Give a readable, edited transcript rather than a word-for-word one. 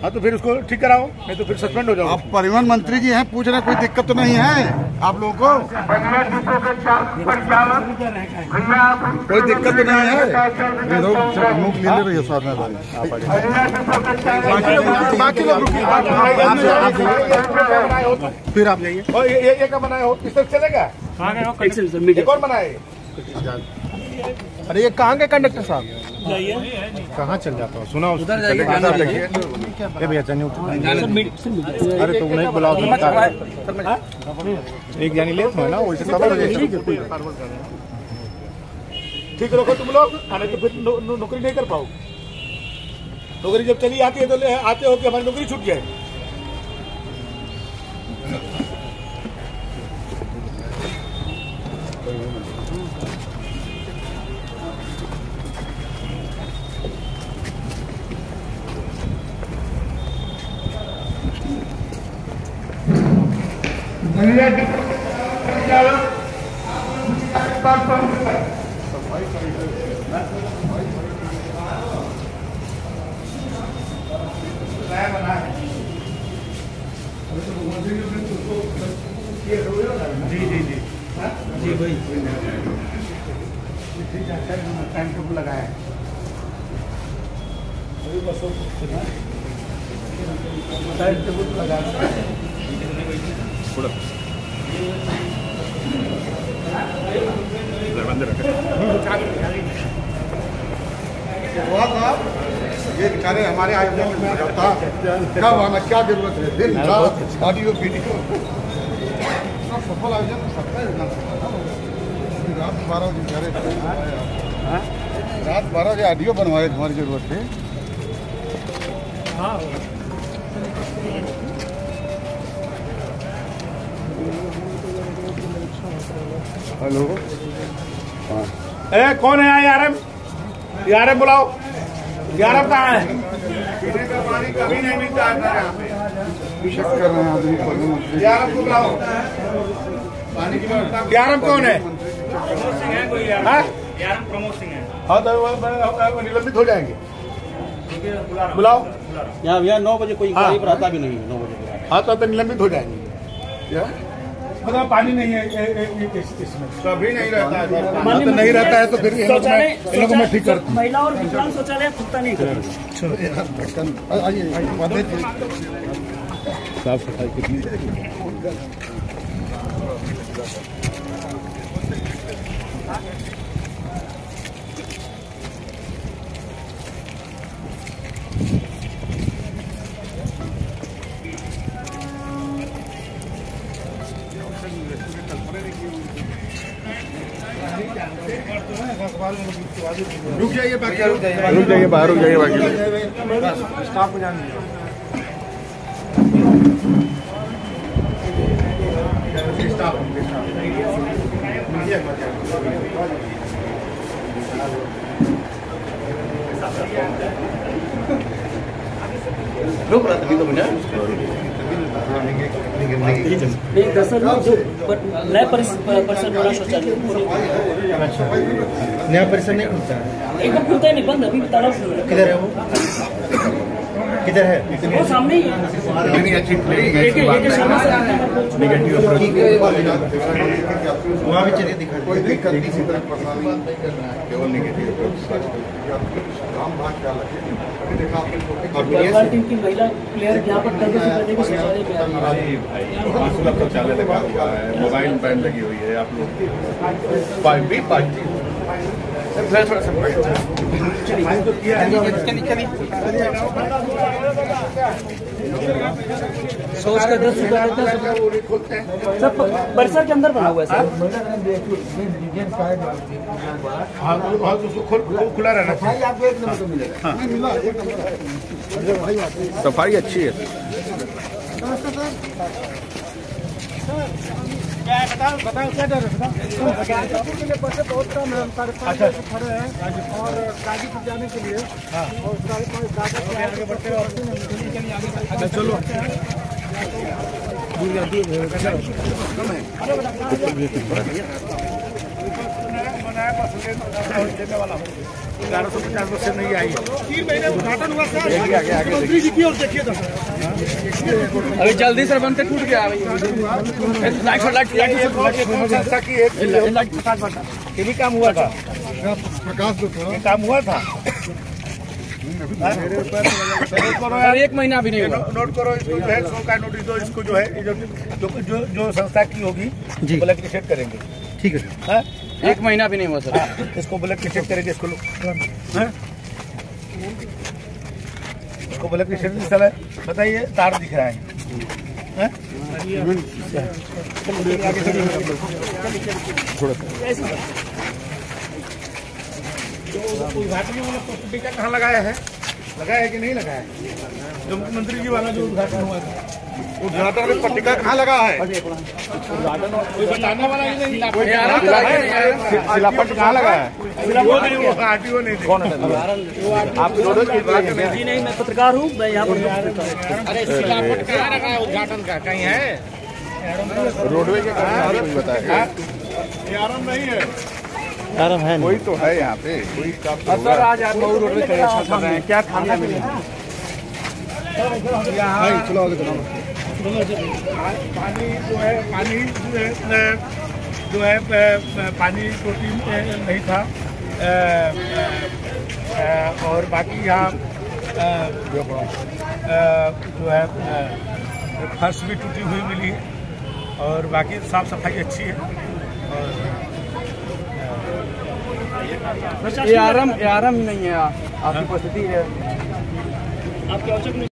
हाँ तो फिर उसको ठीक कराओ, नहीं तो फिर सस्पेंड हो जाओ। आप परिवहन मंत्री जी हैं, पूछ रहे कोई दिक्कत तो नहीं है आप लोगों को? कोई दिक्कत तो नहीं है? बाकी लोग फिर आप जाइए। ये क्या बनाए हो, किस तरह चलेगा? एक और बनाए। अरे ये कहाँ के कंडक्टर साहब? कहाँ चल जाता हूँ, सुना उधर भैया चलिए। अरे तो उन्हें बुलाओ, एक जानी लेट है ना, वैसे कवर हो जाएगी। ठीक रखो तुम लोग, आने तो फिर नौकरी नहीं कर पाओ। नौकरी जब चली आती है तो आते हो कि हमारी नौकरी छूट जाए। जी भाई टाइम टेबल लगाया है। टाइम टेबल लगाया ये बेचारे हमारे आयोजन में था, कब आना, क्या जरूरत है, दिन रात ऑडियो वीडियो सफल आयोजन में सकता है। रात 12 बजे रात 12 बजे ऑडियो बनवाए, हमारी जरूरत है। हेलो, कौन है यारम? यारम बुलाओ। यारम कहाँ है? पीने का पानी कभी नहीं मिलता है यहाँ पे। शक कर रहे हैं आदमी। यारम को बुलाओ। पानी की व्यवस्था। यारम कौन है? यारम प्रमोद सिंह है। हाँ तो निलंबित हो जाएंगे। बुलाओ। यहाँ 9 बजे कोई गाड़ी पर आता भी नहीं है। 9 बजे हाँ तो निलंबित हो जाएंगे। मतलब पानी नहीं है इसमें, कभी नहीं रहता है। तो नहीं रहता है तो फिर इन लोगों में ठीक करते। महिला और विकलांग शौचालय खुलता नहीं करता। साफ सफाई कितनी रुक जाइए बाकी बाहर रुक जाइए बाकी स्टाफ को जाने रुक रहा तभी तो मुझे नहीं दरअसल जो नया परिसर बड़ा शौचालय नया परिसर नहीं खुलता है, एकदम खुलता ही नहीं, बंद अभी ताला। किधर है वो? किधर है? वो सामने ही है। वहाँ भी चलिए दिखा। कोई दिक्कत किसी तरह परेशानी केवल निगेटिव टीम की महिला प्लेयर यहाँ पर शौचालय शौचालय लगा हुआ है, मोबाइल बैन लगी हुई है। आप लोग सोच का 10 सब परिसर के अंदर बना हुआ है सर। खुला रहना चाहिए। सफाई अच्छी है। बताओ क्या डर है? गाजीपुर के लिए बसें बहुत कम है, साढ़े 5 बजे खड़े हैं और गाजीपुर जाने के लिए और आगे बढ़ते हैं। अच्छा चलो बनाया बस देने वाला हूँ 1150 से नहीं आई 3 महीने उद्घाटन हुआ सर मुख्यमंत्री जी की ओर देखिए अभी जल्दी से बनते टूट गया संस्था की ये भी काम हुआ था प्रकाश ये काम हुआ था सर 1 महीना भी नहीं हुआ। नोट करो इसको जो है 100 का नोटिस दो इसको जो है जो संस्था की होगी ब्लैक लिस्टेड करेंगे। ठीक है सर 1 महीना भी नहीं हुआ सर। इसको ब्लैक लिस्टेड करेंगे इसको इसको ब्लैक लिस्टेड है। बताइए तार दिख रहा है उद्घाटन वाला टीका कहाँ लगाया है कि नहीं लगाया है? जो मुख्यमंत्री जी वाला जो उद्घाटन हुआ था उद्घाटन में पट्टिका कहाँ लगा है कोई बताने वाला ही नहीं। शिलापट कहाँ लगा है आरटीओ नहीं कौन आप जी नहीं, मैं पत्रकार हूँ, मैं यहाँ पर। अरे शिलापट कहाँ लगा है उद्घाटन का कहीं है रोडवे के बताया ये आराम नहीं है आराम है कोई तो है यहाँ पे कोई सर। आज आप मऊ रोड में कर रहे हैं, क्या खामियां मिली? पानी जो है पानी टोटी नहीं था और बाकी यहाँ जो है फर्श भी टूटी हुई मिली और बाकी साफ सफाई अच्छी है। और ये आराम नहीं है, आपकी परिस्थिति है। आपके औचक